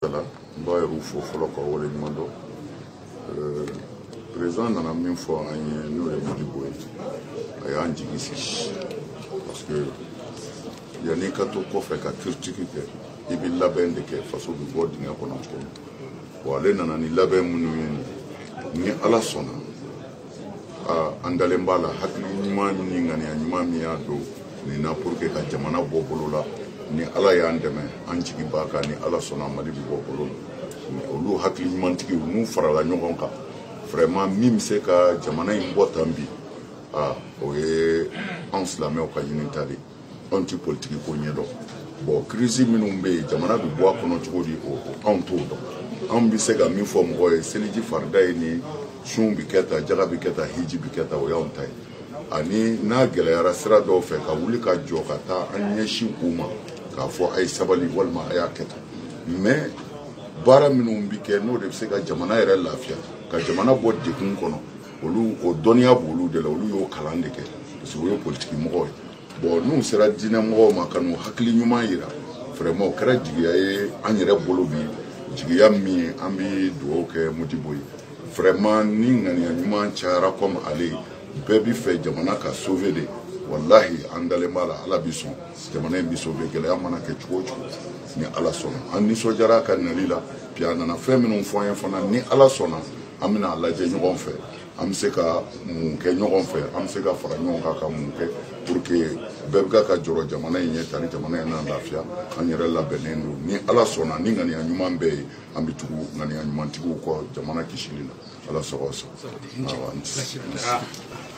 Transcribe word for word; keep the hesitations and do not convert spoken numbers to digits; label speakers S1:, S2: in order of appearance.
S1: Mbaye Rufo Foloko Wole Mando. Président nana min fɔ an ye n'o ye Modibo ye a y'an jigi sigi parce que yanni ka to kɔfɛ ka critique kɛ i bɛ labɛn de kɛ faso bɛ bɔ dingɛ kɔnɔ cogo min bon ale nana ni labɛn minnu ye ni Ala sɔnna an dalen b'a la hakili ɲuman ni ŋaniya ɲuman min y'a don nin na pour que ka jamana bɔ bolo la ni Ala y'an dɛmɛ an jigi b'a kan ni Ala sɔnna Mali bɛ bɔ bolo la olu hakili ɲumantigiw n'u farala ɲɔgɔn kan vraiment min bɛ se ka jamana in bɔ tan bi ah o ye anw silamɛw ka ɲinita de anw tɛ politiki ko ɲɛdɔn bon crise minnu bɛ yen jamana bɛ bɔ a kɔnɔ cogo di o anw t'o dɔn anw bɛ se ka min fɔ mɔgɔ ye seliji farida ye ni sun bɛ kɛ tan jaga bɛ kɛ tan hiji bɛ kɛ tan o y'anw ta ye ani n'a gɛlɛyara sira dɔw fɛ ka wuli ka jɔ ka taa an ɲɛsin u ma k'a fɔ a ye sabali walima a y'a kɛ tan mais baara minnu bɛ kɛ n'o de bɛ se ka jamana yɛrɛ lafiya ka jamana bɔ degun kɔnɔ olu o dɔnniya b'olu de la olu y'o kalan de kɛ parce que o ye politiki mɔgɔw ye bon n'u sera diinɛ mɔgɔw ma ka n'u hakili ɲuman yira vraiment o kɛra jigiya ye an yɛrɛ bolo bi jigiya min ye an bɛ dugawu kɛ Modibo ye vraiment ni ŋaniya ɲuman cayara comme ale bɛɛ bɛ fɛ jamana ka sauver de wallahi an dalen b'a la Ala bɛ sɔn jamana in bɛ sauver gɛlɛya mana kɛ cogo o cogo ni Ala sɔnna an nisɔndiyara a ka nali la puis a nana fɛn minnu fɔ an ye fana ni Ala sɔnna an bɛna a lajɛ ɲɔgɔn fɛ an bɛ se ka mun kɛ ɲɔgɔn fɛ an bɛ se ka fara ɲɔgɔn kan ka mun kɛ pour que bɛɛ bɛ ka jɔrɔ jamana in ɲɛ tari jamana in na lafiya an yɛrɛ labɛnnen don ni Ala sɔnna ni ŋaniya ɲuman bɛ yen an bɛ tugu ŋaniya ɲumantigiw kɔ jamana kisili la Ala sago a sago.